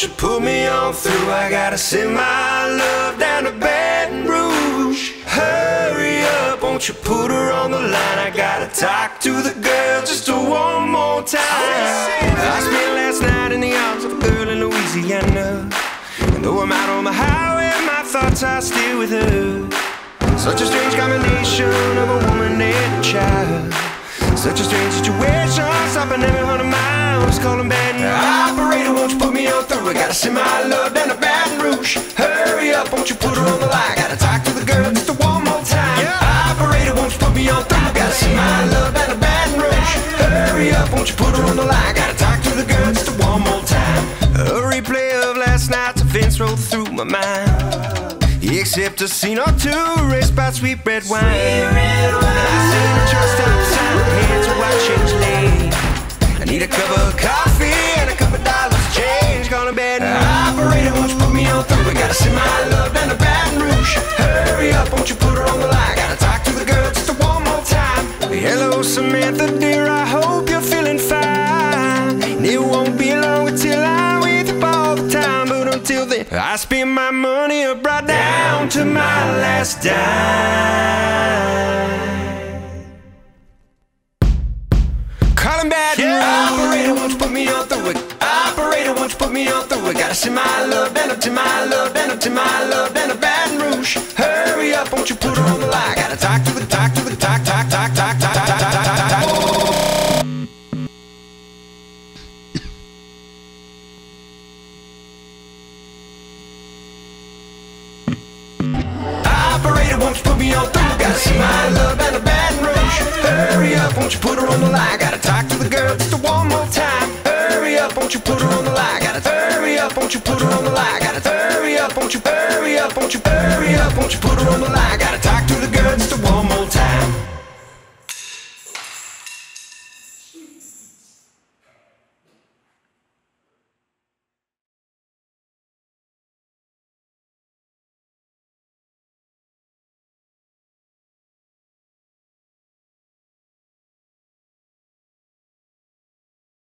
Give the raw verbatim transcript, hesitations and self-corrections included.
you put me on through? I gotta send my love down to Baton Rouge. Hurry up, won't you put her on the line? I gotta talk to the girl just one more time. I spent last night in the arms of a girl in Louisiana, and though I'm out on the highway, my thoughts are still with her. Such a strange combination of a woman and a child. Such a strange situation, stopping every hundred miles, calling Baton Rouge. Operator, won't you put me on through? I gotta send my love down to Baton Rouge. Hurry up, won't you put her on the line? Gotta talk to the girl just one more time. Yeah. Operator, won't you put me on through? I gotta send my love down to Baton Rouge. Hurry up, won't you put her on the line? Gotta talk to the girl just one more time. A replay of last night's events rolled through my mind, except a scene or two erased by sweet red wine. Sweet red wine. I seen the truck stop sign, head to white change lane. I need a cup of coffee and a couple dollars change. Gonna bed now. Operator, won't you put me on through? I gotta send my love down to Baton Rouge. Hurry up, won't you put her on the line? Gotta talk to the girl just one more time. Hello, Samantha, dear, I hope you're feeling fine. And it won't be long until I'm with you all the time, but until then, I spend my money up right down to my last dime. Calling Baton Rouge. Operator, won't you put me on through it? Operator, won't you put me on through it? Gotta send my love down up to my love, down up to my love, down to Baton Rouge. Hurry up, won't you put her on the line? Gotta talk to the, talk to the, talk, talk, talk, talk, talk, talk, talk, talk, talk, talk. Operator, won't you put me on through? Gotta see my love down to Baton Rouge. Hurry up, won't you put her on the line? Gotta talk to the girl just one more time. Hurry up, won't you put her on the line? Gotta hurry up, won't you put her on the line? Gotta hurry up, won't you hurry up, won't you hurry up, won't you put her on the line? Gotta talk to the girl just one more time.